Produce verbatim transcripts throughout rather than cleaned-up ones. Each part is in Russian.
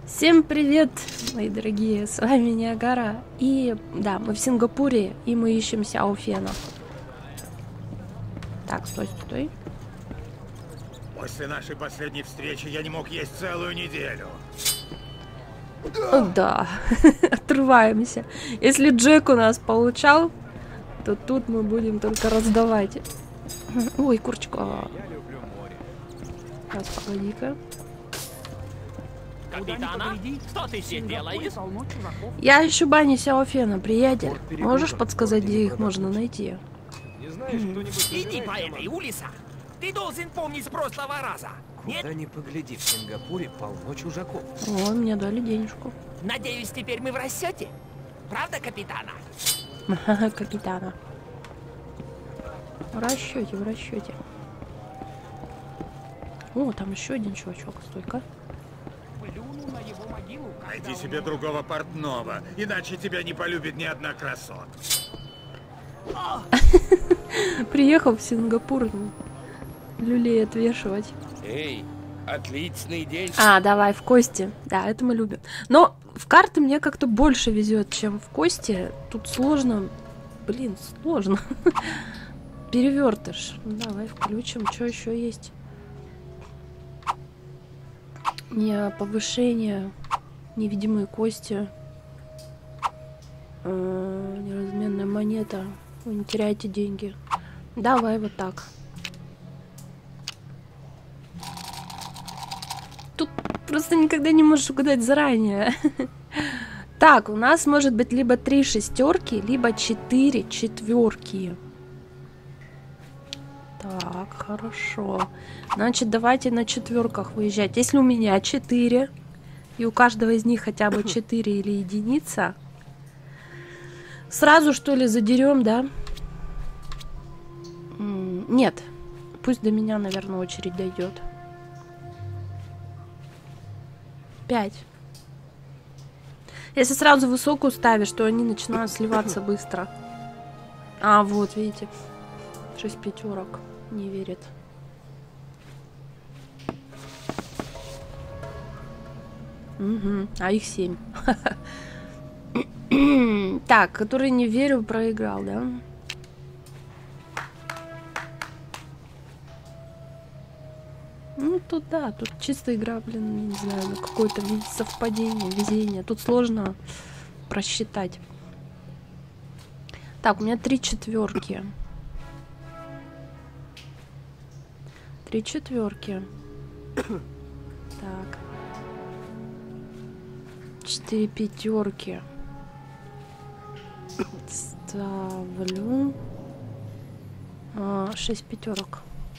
Всем привет, мои дорогие, с вами Ниагара. И да, мы в Сингапуре, и мы ищем Сяо Фена. Так, стой, стой. После нашей последней встречи я не мог есть целую неделю. О, да, отрываемся. Если Джек у нас получал, то тут мы будем только раздавать. Ой, курочка. Сейчас, погоди-ка. Капитана, что ты здесь делаешь? Я ищу бани Сяо Фена, приятель. Можешь подсказать, где их можно найти? Иди по этой улице. Ты должен помнить с прошлого раза. Нет? Куда ни погляди, в Сингапуре полно чужаков. О, мне дали денежку. Надеюсь, теперь мы в расчете. Правда, капитана? Капитана. В расчете, в расчете. О, там еще один чувачок, столько. Найди себе другого портного, иначе тебя не полюбит ни одна красотка. Приехал в Сингапур люлей отвешивать. Эй, отличный день. А, давай в кости. Да, это мы любим. Но в карты мне как-то больше везет, чем в кости. Тут сложно. Блин, сложно. Перевертыш. Ну, давай включим. Что еще есть? Не повышение. Невидимые кости. Э, неразменная монета. Вы не теряйте деньги. Давай вот так. Тут просто никогда не можешь угадать заранее. Так, у нас может быть либо три шестерки, либо четыре четверки. Так, хорошо. Значит, давайте на четверках выезжать. Если у меня четыре, и у каждого из них хотя бы четыре или единица, сразу что ли задерем, да? Нет. Пусть до меня, наверное, очередь дойдет. Пять. Если сразу высокую ставишь, то они начинают сливаться быстро. А, вот, видите. Шесть пятерок. Не верит. Угу. А их семь. Так, который не верю, проиграл, да? Ну, тут да, тут чисто игра, блин, не знаю, ну, какое-то совпадение, везение. Тут сложно просчитать. Так, у меня три четверки. Три четверки. Так. Четыре пятерки. Ставлю. А, шесть пятерок.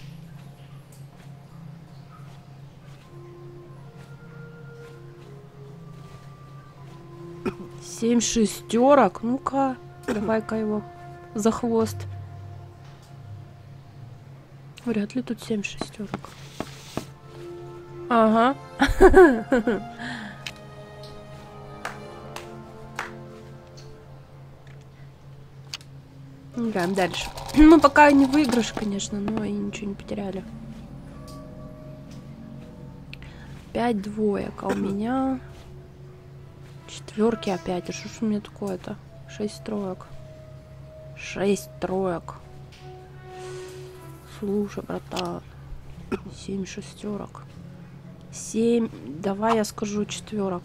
Семь шестерок. Ну-ка, давай-ка его за хвост. Вряд ли тут семь шестерок. Ага. Играем дальше. Ну, пока не выигрыш, конечно, но и ничего не потеряли. Пять двоек, а у меня четверки опять. А что ж у меня такое-то? Шесть троек. Шесть троек. Слушай, братан. Семь шестерок. Семь. Давай я скажу четверок.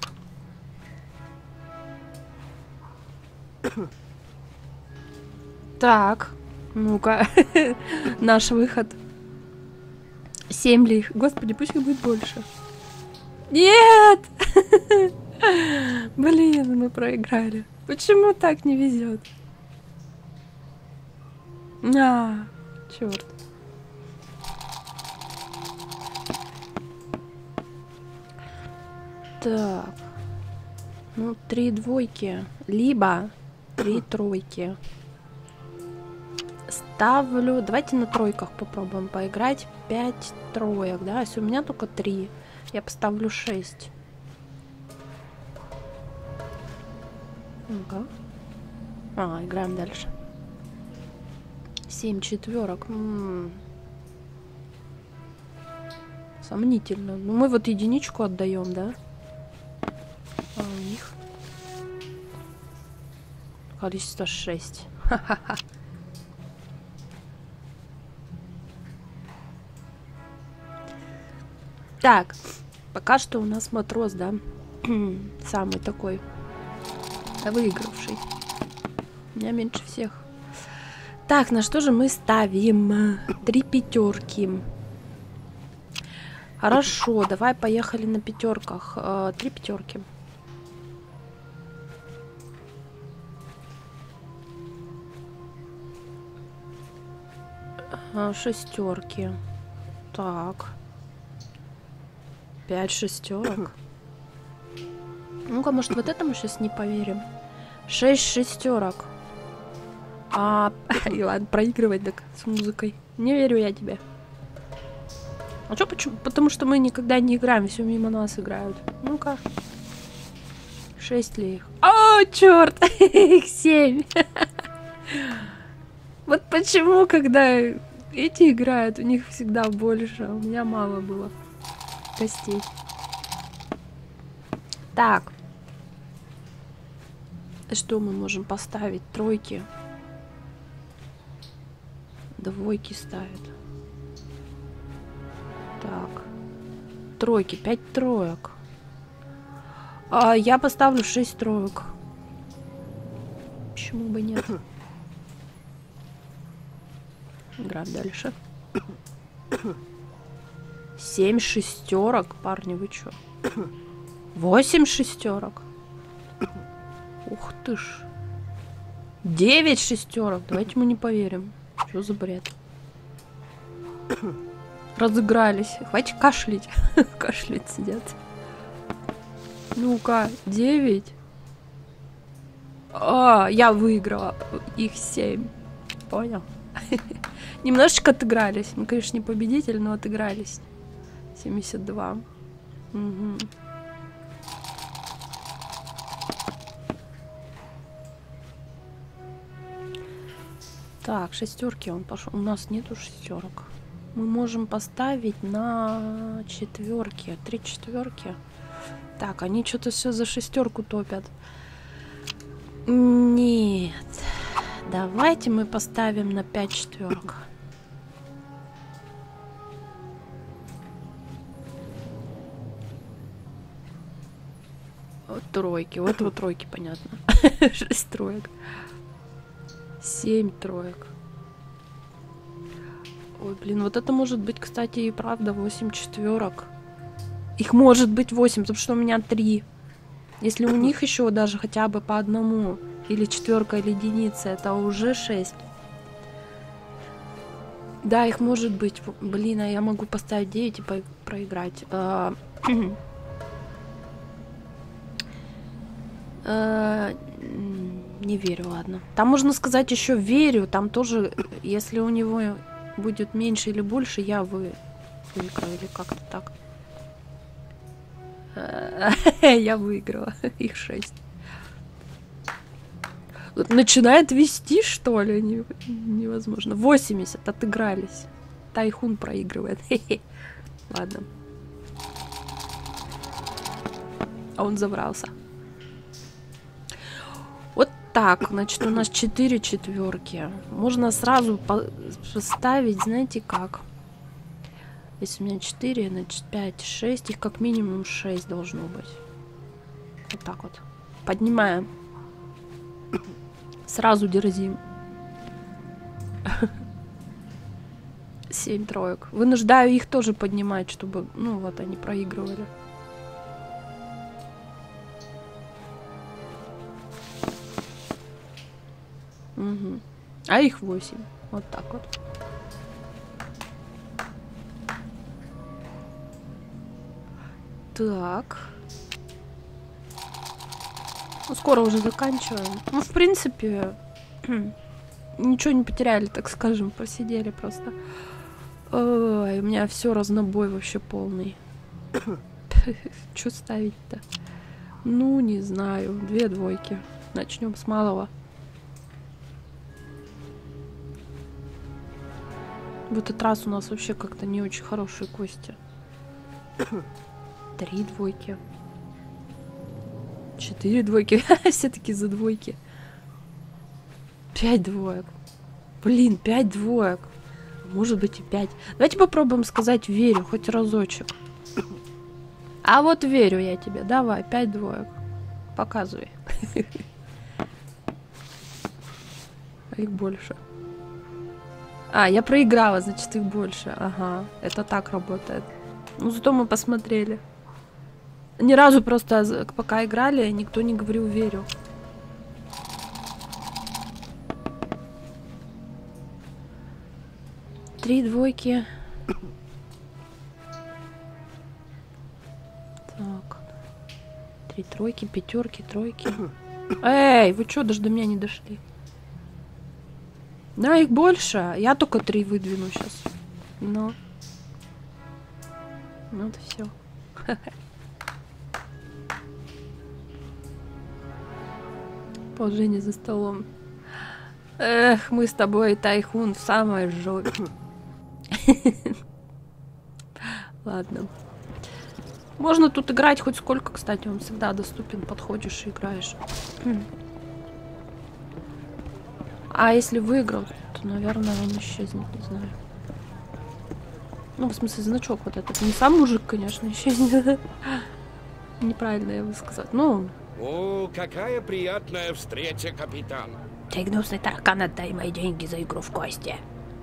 Так. Ну-ка. Наш выход. Семь ли их? Господи, пусть их будет больше. Нет! Блин, мы проиграли. Почему так не везет? А, черт. Так. Ну, три двойки. Либо три тройки. Ставлю... Давайте на тройках попробуем поиграть. Пять троек, да? Если у меня только три, я поставлю шесть. Ну-ка. А, играем дальше. Семь четверок. М-м. Сомнительно. Ну, мы вот единичку отдаем, да? у них? Количество шесть. Ха-ха-ха. Так, пока что у нас матрос, да? Самый такой выигравший. У меня меньше всех. Так, на что же мы ставим? Три пятерки. Хорошо, давай поехали на пятерках. Э, три пятерки. Э, шестерки. Так. Пять шестерок. Ну-ка, может, вот это мы сейчас не поверим. Шесть шестерок. А, и ладно, проигрывать так с музыкой. Не верю я тебе. А что, почему? Потому что мы никогда не играем, все мимо нас играют. Ну-ка. Шесть ли их? О, черт! Их семь. Вот почему, когда эти играют, у них всегда больше. У меня мало было гостей. Так. Что мы можем поставить? Тройки. Двойки ставят. Так. Тройки. Пять троек. А, я поставлю шесть троек. Почему бы нет? Играем дальше. Семь шестерок. Парни, вы чё? Восемь шестерок. Ух ты ж. Девять шестерок. Давайте мы не поверим. Что за бред? Разыгрались. Хватит кашлять. Кашлять сидят. Ну-ка, девять. А, я выиграла. Их семь. Понял? Немножечко отыгрались. Мы, конечно, не победитель, но отыгрались. семьдесят два. Угу. Так, шестерки он пошел. У нас нету шестерок. Мы можем поставить на четверки. Три четверки. Так, они что-то все за шестерку топят. Нет. Давайте мы поставим на пять четверок. Вот тройки. Вот вот тройки, понятно. Шесть троек. Семь троек. Ой, блин, вот это может быть, кстати, и правда восемь четверок. Их может быть восемь, потому что у меня три. Если у них еще даже хотя бы по одному, или четверка, или единица, это уже шесть. Да, их может быть. Блин, а я могу поставить девять и по проиграть. А Не верю, ладно. Там можно сказать еще верю. Там тоже, если у него будет меньше или больше, я вы выиграю. Или как-то так. Я выиграла. Их шесть. Начинает вести, что ли? Невозможно. восемьдесят. Отыгрались. Тайхун проигрывает. Ладно. А он забрался. Так, значит, у нас четыре четверки. Можно сразу поставить, знаете как? Если у меня четыре, значит пять, шесть. Их как минимум шесть должно быть. Вот так вот. Поднимаем. Сразу дерзим. Семь троек. Вынуждаю их тоже поднимать, чтобы, ну вот, они проигрывали. Угу. А их восемь. Вот так вот. Так. Ну, скоро уже заканчиваем. Ну, в принципе, ничего не потеряли, так скажем. Посидели просто. Ой, у меня все разнобой вообще полный. Что ставить-то? Ну, не знаю. Две двойки. Начнем с малого. В этот раз у нас вообще как-то не очень хорошие кости. Три двойки. Четыре двойки. Все-таки за двойки. Пять двоек. Блин, пять двоек. Может быть и пять. Давайте попробуем сказать верю хоть разочек. А вот верю я тебе. Давай, пять двоек. Показывай. А их больше. А, я проиграла, значит их больше. Ага, это так работает. Ну, зато мы посмотрели. Ни разу просто, пока играли, никто не говорил верю. Три двойки. Так. Три тройки, пятерки, тройки. Эй, вы что, даже до меня не дошли? Да, их больше. Я только три выдвину сейчас. Ну. Ну, это все. Положение за столом. Эх, мы с тобой, Тайхун, в самой жопе. Ладно. Можно тут играть хоть сколько, кстати, он всегда доступен. Подходишь и играешь. А если выиграл, то, наверное, он исчезнет, не знаю. Ну, в смысле, значок вот этот. Не сам мужик, конечно, исчезнет. Неправильно я высказать. Ну... О, какая приятная встреча, капитан. Ты гнусный таракан, отдай мои деньги за игру в кости.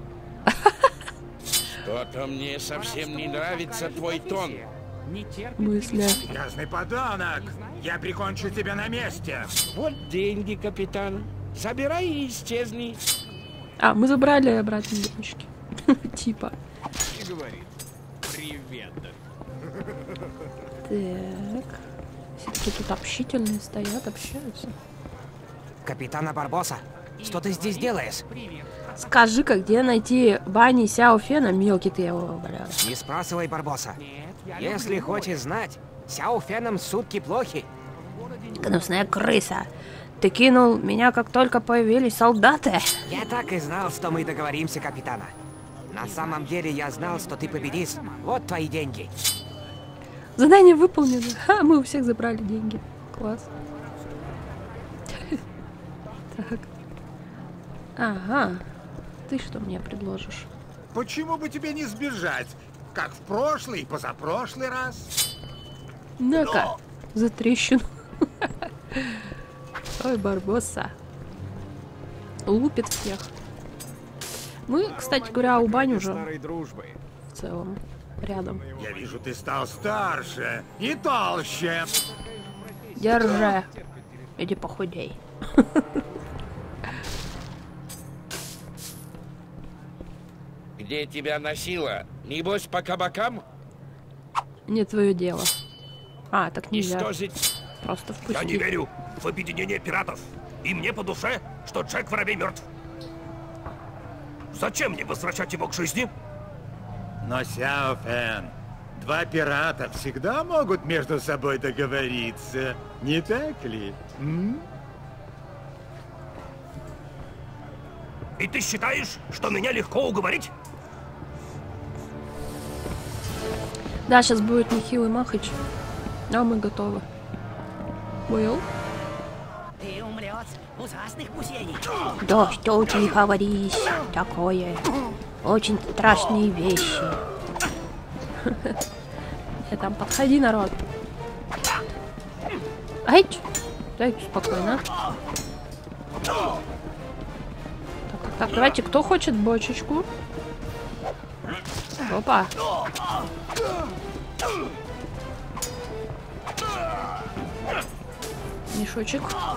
Что-то мне совсем не нравится твой тон. Мысли. Грязный подонок! Я прикончу тебя на месте! Вот деньги, капитан. Забирай и исчезни. А, мы забрали обратно денежки. Типа. И говорит, привет. Так. Все-таки тут общительные стоят, общаются. Капитана Барбоса, что ты здесь делаешь? Скажи-ка, где найти Бани Сяо Фена, мелкий ты его, бля. Не спрашивай, Барбоса. Если хочешь знать, Сяо Феном сутки плохи. Гнусная крыса. Ты кинул меня, как только появились солдаты. Я так и знал, что мы договоримся, капитана. На самом деле я знал, что ты победишь. Вот твои деньги. Задание выполнено. Ха, мы у всех забрали деньги. Класс. Так. Ага. Ты что мне предложишь? Почему бы тебе не сбежать, как в прошлый и позапрошлый раз? Ну-ка, за трещину. Ой, Барбоса. Лупит всех. Мы, кстати говоря, у Бани уже в целом рядом. Я вижу, ты стал старше и толще. Держи. Иди похудей. Где тебя носило? Небось по кабакам? Не твое дело. А, так И нельзя. что же... Просто впусти. Я не верю в объединение пиратов. И мне по душе, что Джек Воробей мертв. Зачем мне возвращать его к жизни? Но, Сяо Фэн, два пирата всегда могут между собой договориться, не так ли? М? И ты считаешь, что меня легко уговорить? Да, сейчас будет нехилый махач. А мы готовы. Понял? Ты умрет ужасных мучений. Да, что ты говоришь такое? Очень страшные вещи. Я там, подходи, народ. Ай, дайте спокойно. Так, так, давайте, кто хочет бочечку? Опа. Мешочек.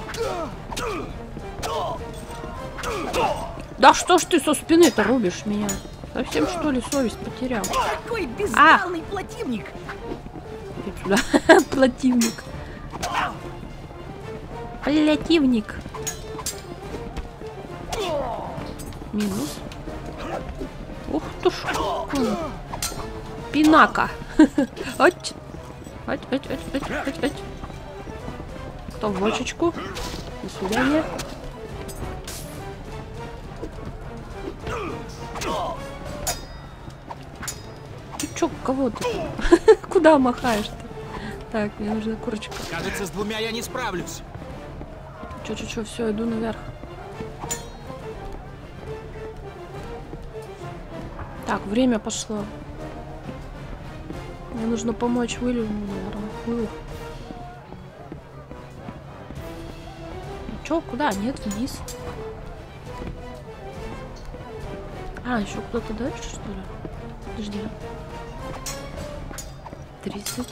Да что ж ты со спины-то рубишь меня? Совсем что ли совесть потерял? Какой бездалный плотивник. Иди сюда. Плотивник. Плотивник. Минус. Ух ты ж. Пинака. Ать. Ать, ать, ать, ать, ать, ать. Кто в бочечку? До свидания. Ты чё, кого ты? Куда махаешь-то? Так, мне нужна курочка. Кажется, с двумя я не справлюсь. Чё-чё-чё, все, иду наверх. Так, время пошло. Мне нужно помочь Уиллу, наверное. Уиллу. Ну чё, куда? Нет, вниз. А, еще кто-то дальше, что ли? Подожди. тридцать.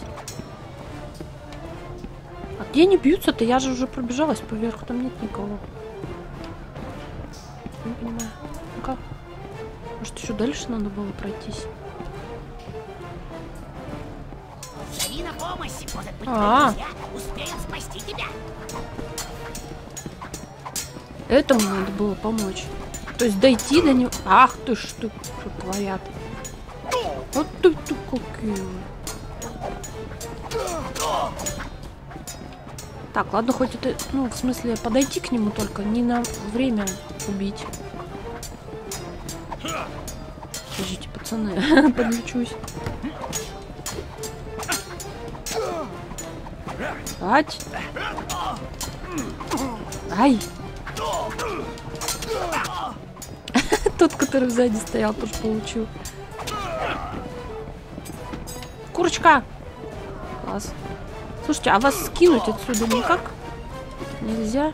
А где они бьются-то? Я же уже пробежалась поверх, там нет никого. Не понимаю. Ну-ка. Может, еще дальше надо было пройтись? Зови на помощь, может быть, А. твои друзья успеют спасти тебя. Этому надо было помочь. То есть дойти до него... Ах ты ж, ты, что творят. Вот ты, ты какие. Так, ладно, хоть это... Ну, в смысле, подойти к нему только, не на время убить. Подождите, пацаны, подлечусь. Ать! Ай! Тот, который сзади стоял, тоже получил. Курочка! Класс. Слушайте, а вас скинуть отсюда никак? Нельзя?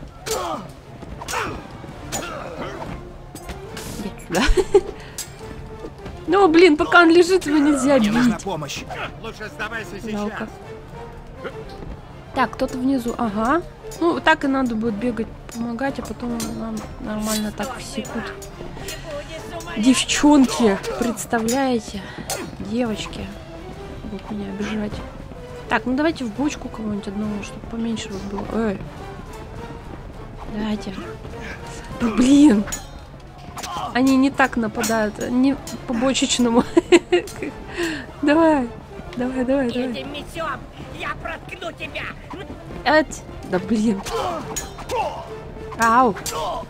Иди сюда. Ну, блин, пока он лежит, его нельзя Мне нужна бить. помощь. Лучше сдавайся Жалко. сейчас. Так, кто-то внизу. Ага. Ну, так и надо будет бегать, помогать, а потом нам нормально так всекут. Девчонки, представляете? Девочки будут меня обижать. Так, ну давайте в бочку кого-нибудь одного, чтобы поменьше вас было. Эй. Давайте. Ну, блин. Они не так нападают, не по бочечному. Давай. Давай, давай, давай. Этим мечом я проткну тебя. Ать. Да блин. Ау.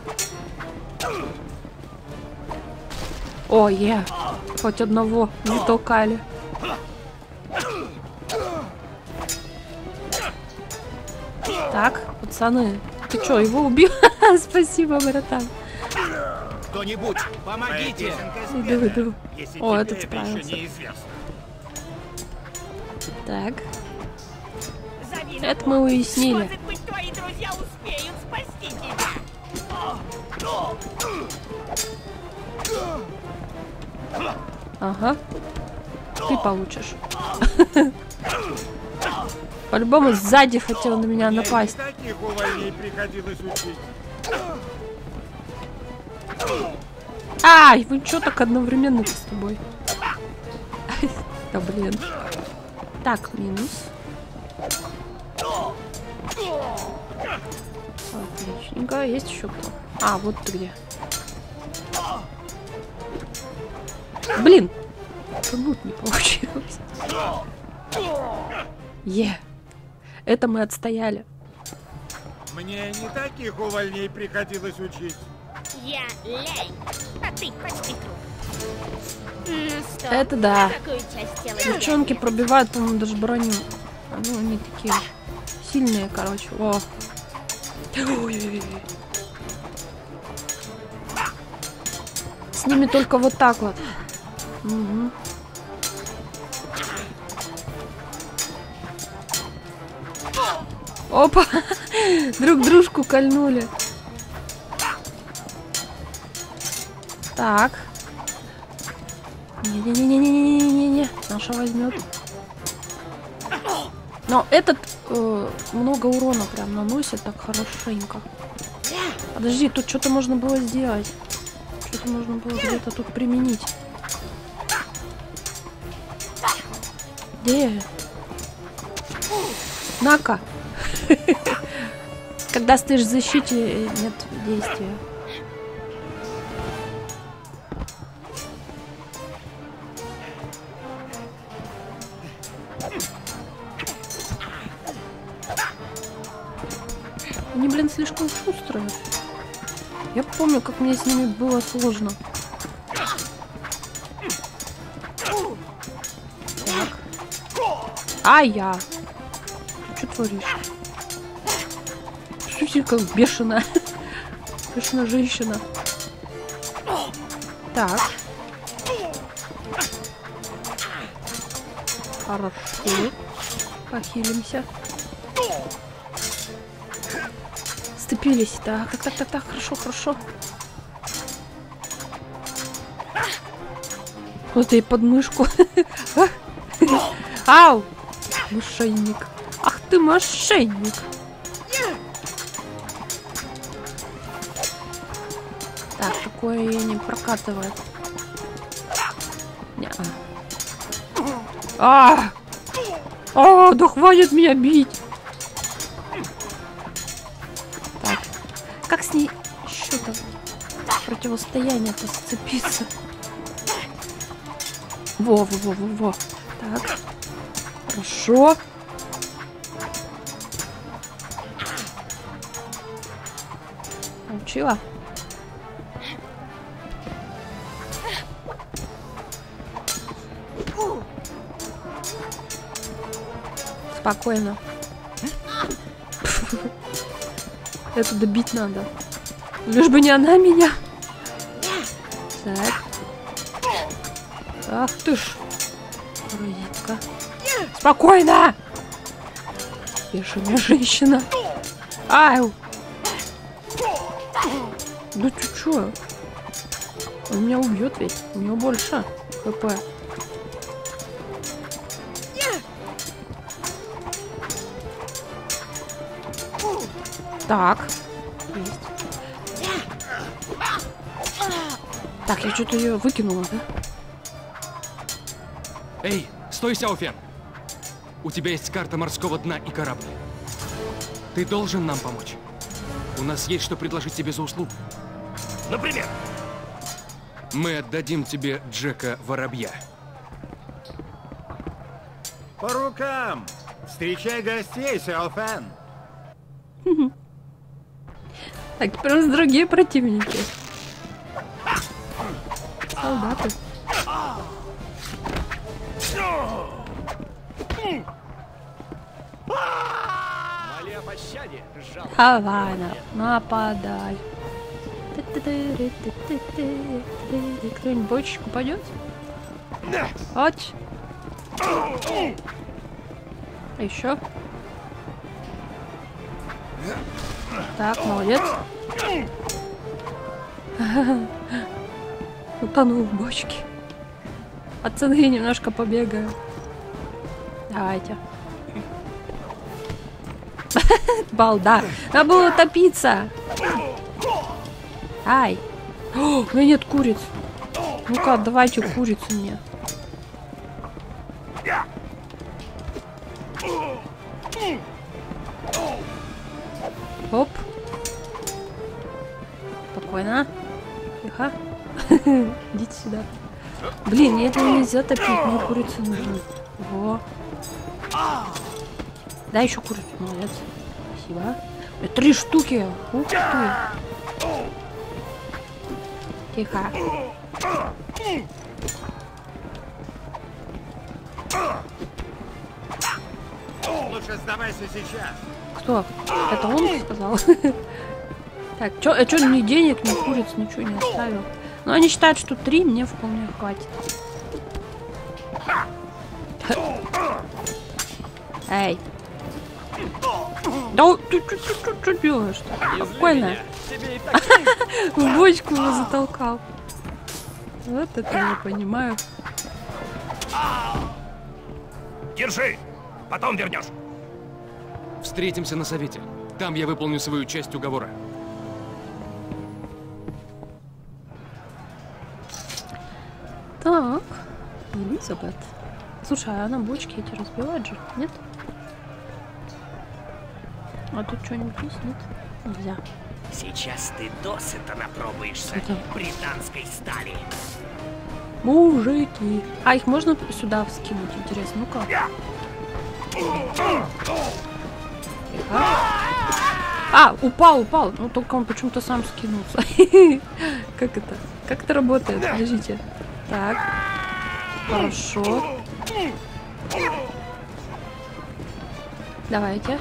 О, е. Хоть одного не толкали. Так, пацаны. Ты чё, его убил? Спасибо, братан. Кто-нибудь, помогите! Иду, иду. Если О, тебе этот это справился. еще неизвестно. Так. Зови на Это мы помощь. уяснили. Может быть, твои друзья успеют спасти тебя. Ага. Ты получишь. По-любому сзади хотел на меня Мне напасть. не таких увольней приходилось учить. Ай, вы чё так одновременно с тобой? Да блин. Так, минус. Отличненько. Есть еще кто? А, вот ты где. Блин! Прыгнуть не получилось. Е. Это мы отстояли. Мне не таких увольней приходилось учить. Я лень, а ты почти труп. Ну что, Это да. какую часть тела Девчонки я пробивают, по-моему, даже броню. А ну, они такие сильные, короче. О. Ой-ой-ой. С ними только вот так вот. Угу. Опа! Друг дружку кольнули. Так. Не-не-не-не-не-не-не-не. Наша возьмет. Но этот э, много урона прям наносит так хорошенько. Подожди, тут что-то можно было сделать. Что-то можно было где-то тут применить. Где? На-ка. Когда стоишь в защите, нет действия. Они, блин, слишком шустрые. Я помню, как мне с ними было сложно. Так. А я. творишь? Что ты как бешеная? Бешеная женщина. Так. Хорошо. Похилимся. Сцепились. Так, так, так, так, так. Хорошо, хорошо. Вот и подмышку. Ау! Мошенник. Ах ты мошенник. Так, такое не прокатывает. Не-а. А! А, да хватит меня бить. Так. Как с ней что-то противостояние-то сцепиться? Во, во, во, во, во. Так. Хорошо. Научила? Спокойно. Это добить надо. Лишь бы не она меня. Так. Ах ты ж. Паразитка. Спокойно! Бешеная женщина. Ау! Да ты чё? Он меня убьет ведь. У него больше хп. Так. Есть. Так, я что-то ее выкинула, да? Эй, стой, Сяофен! У тебя есть карта морского дна и корабль. Ты должен нам помочь. У нас есть что предложить тебе за услугу. Например? Мы отдадим тебе Джека Воробья. По рукам! Встречай гостей, Сяофен! Так, теперь у нас другие противники. Солдаты. Моли о пощаде, жалко. Давай, нападай. Кто-нибудь бочечку пойдет? Вот. Еще. Так, молодец. Утонул в бочке. Пацаны, немножко побегаю. Давайте. Балда. Надо было топиться. Ай. О, у меня нет куриц. Ну-ка, давайте курицу мне. Оп. Спокойно. Тихо. Идите сюда. Блин, мне это нельзя топить, мне курицу нужно. Во. Дай еще курицу, молодец. Спасибо. Три штуки. Ух ты. Тихо. Лучше сдавайся сейчас. Кто? Это он сказал? Так, чё, а чё ни денег, ни куриц, ничего не оставил? Но они считают, что три мне вполне хватит. Эй. Да ты что делаешь-то? Спокойно. В бочку его затолкал. Вот это я понимаю. Держи, потом вернешь. Встретимся на совете. Там я выполню свою часть уговора. Так, Элизабет. Слушай, а она бочки эти разбивает же, нет? А тут что-нибудь есть, нет? Нельзя. Сейчас ты досыта напробуешься Это... британской стали. Мужики. А их можно сюда вскинуть, интересно? Ну-ка. А, упал, упал. Ну, только он почему-то сам скинулся. Как это? Как это работает? Подождите. Так. Хорошо. Давайте.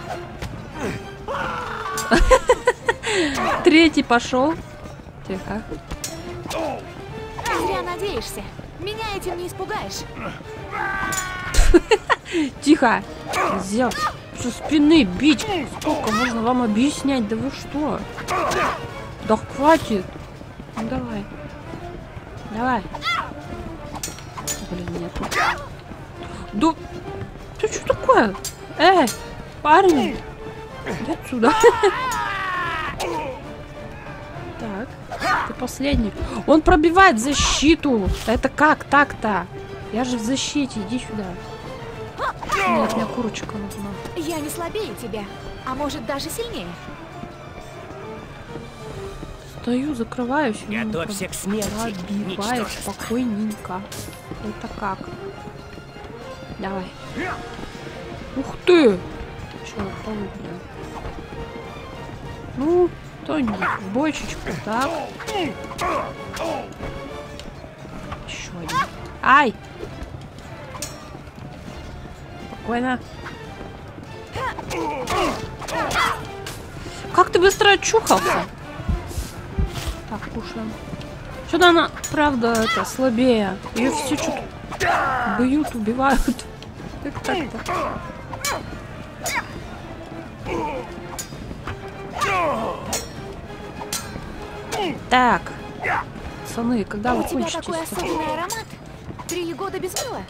Третий пошел. Тихо. Зря надеешься. Меня этим не испугаешь. Тихо. Нельзя со спины бить. Сколько можно вам объяснять? Да вы что? Да хватит. Ну давай. Давай. Блин, нету. Да... Ты что такое? Эй, парни. Иди отсюда. Так, ты последний. Он пробивает защиту. Это как так-то? Я же в защите. Иди сюда. Нет, мне курочка нужна. Я не слабее тебя, а может даже сильнее. Стою, закрываюсь. Готовься к смерти. Пробивает спокойненько. Это как? Давай. Ух ты! Че, полудня? Ну, кто-нибудь в бочечку, так? Еще один. Ай! Спокойно. Как ты быстро очухался? Так, кушаем. Что-то она, правда, это слабее. Ее все что-то бьют, убивают. Как так-то? Так, пацаны, когда вы У тебя кончитесь? такой особенный аромат. Три года без мыла?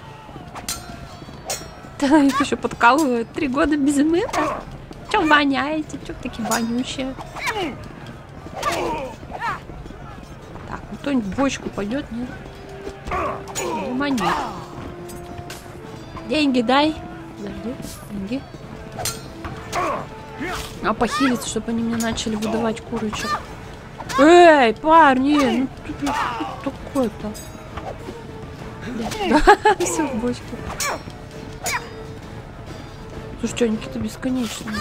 Да, их еще подкалывают. Три года без мыла? Че воняете? Че такие вонючие? Так, ну кто-нибудь в бочку пойдет, нет? Думаю, нет. Деньги дай. Подожди, деньги. А похилиться, чтобы они мне начали выдавать курочек. Эй, парни! Ну ты что такое-то? Да, все в бочке. Слушай, что они какие-то бесконечные.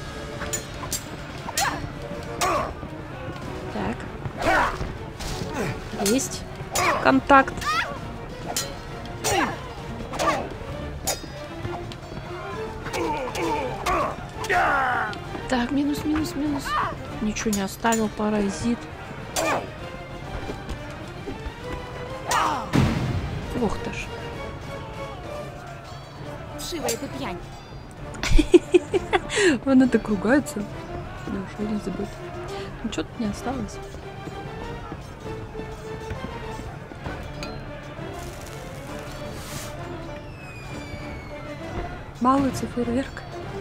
Так. Есть контакт. Так, минус, минус, минус. Ничего не оставил, паразит. Ох ты ж. Вшивая ты пьянь. Она так ругается. Да, что не забыть. Ничего тут не осталось. Балуется фейерверк.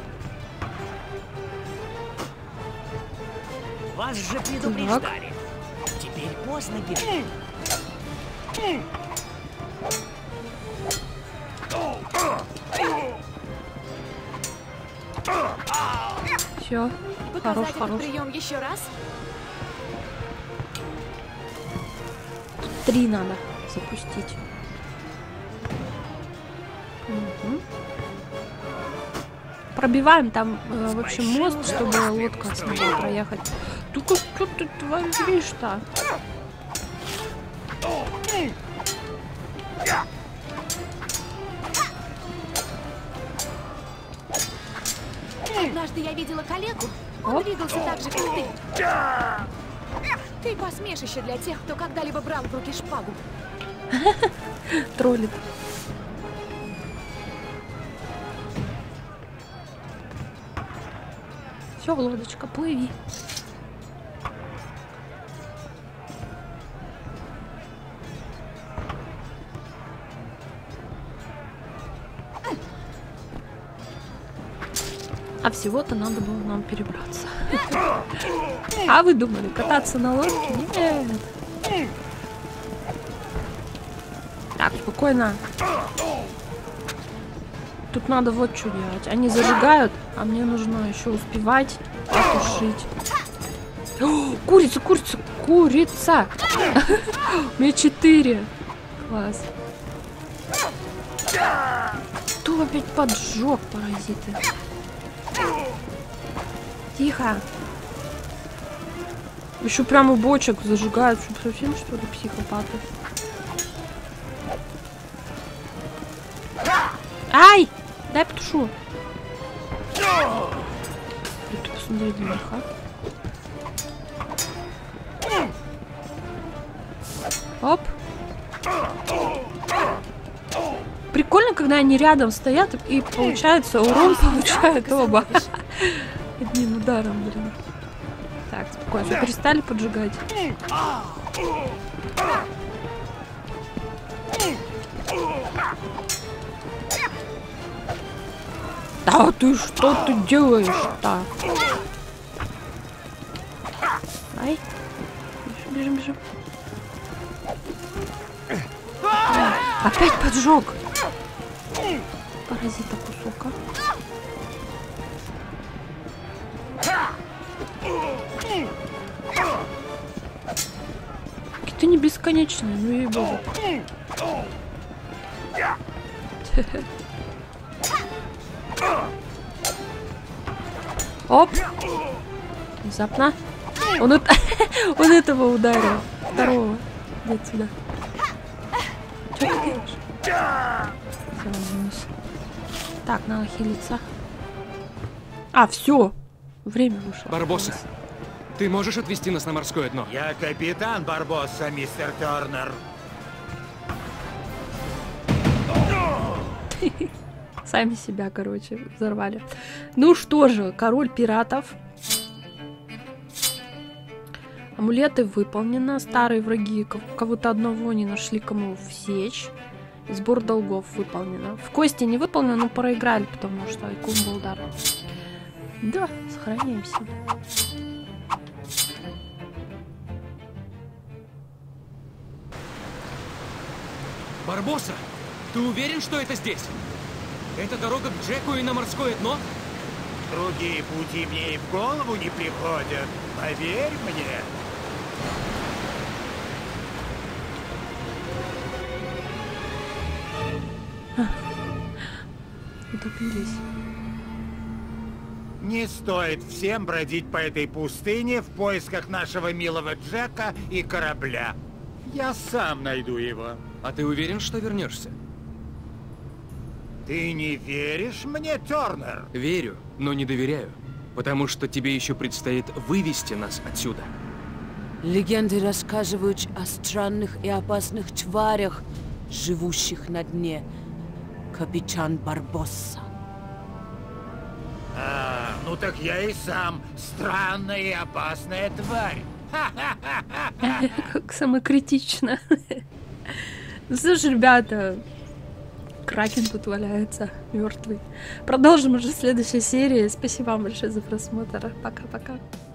Вас же предупреждали. Теперь поздно бежать. Все, хорош, Показать этот хорош. прием еще раз? Три надо запустить. Угу. Пробиваем там, э, в общем, мост, чтобы лодка смогла проехать. Только что ты творишь-то? Однажды я видела коллегу. Он Оп. двигался так же, как ты. Ты посмешище для тех, кто когда-либо брал в руки шпагу. Троллит. Все, лодочка, плыви. А всего-то надо было нам перебраться. А вы думали, кататься на лодке? Нет. Так, спокойно. Тут надо вот что делать. Они зажигают, а мне нужно еще успевать потушить. О, курица, курица, курица! У меня четыре. Класс. Кто опять поджег, паразиты? Тихо. Еще прямо бочек зажигают. Что, совсем что ли психопаты? Ай! Дай потушу. посмотреть для них, а? Оп. Прикольно, когда они рядом стоят и получается урон получают оба. Одним ударом, блин. Так, спокойно, перестали поджигать. Да ты что ты делаешь-то? Ай. Бежим, бежим, бежим. Опять поджег. Паразита кусок, а? Какие-то не бесконечные, ну ей-богу. Оп! Внезапно. Он, это... Он этого ударил. Второго. Иди отсюда. Что ты делаешь? Так, надо хилиться. А, все. Время вышло. Барбосса, ты можешь отвезти нас на морское дно? Я капитан Барбосса, мистер Тернер. Сами себя, короче, взорвали. Ну что же, король пиратов. Амулеты выполнено. Старые враги кого-то одного не нашли, кому всечь. Сбор долгов выполнено. В кости не выполнено, но проиграли, потому что Айкун был удар. Да, сохраняемся. Барбосса, ты уверен, что это здесь? Это дорога к Джеку и на морское дно? Другие пути мне и в голову не приходят. Поверь мне. Утопились. Не стоит всем бродить по этой пустыне в поисках нашего милого Джека и корабля. Я сам найду его. А ты уверен, что вернешься? Ты не веришь мне, Тернер? Верю, но не доверяю. Потому что тебе еще предстоит вывести нас отсюда. Легенды рассказывают о странных и опасных тварях, живущих на дне. Капитан Барбосса. А, ну так я и сам странная и опасная тварь. Как самокритично. Ну слушай, ребята, Кракен тут валяется мертвый. Продолжим уже в следующей серии. Спасибо вам большое за просмотр. Пока-пока.